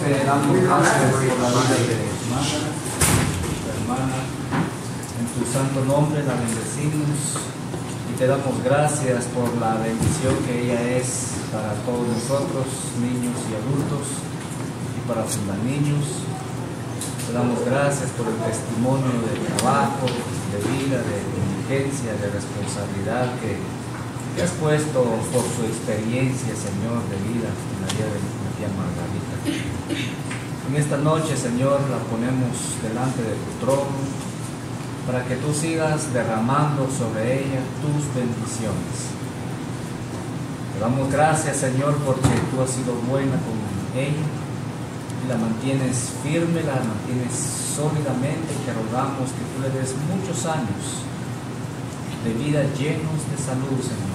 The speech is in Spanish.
te damos gracias por la vida de hermana. En tu santo nombre la bendecimos y te damos gracias por la bendición que ella es para todos nosotros, niños y adultos, y para niños. Te damos gracias por el testimonio de trabajo, de vida, de diligencia, de responsabilidad que has puesto por su experiencia, Señor, de vida en la vida de mi tía Margarita. En esta noche, Señor, la ponemos delante de tu trono para que tú sigas derramando sobre ella tus bendiciones. Te damos gracias, Señor, porque tú has sido buena con ella y la mantienes firme, la mantienes sólidamente, y te rogamos que tú le des muchos años de vida llenos de salud, Señor.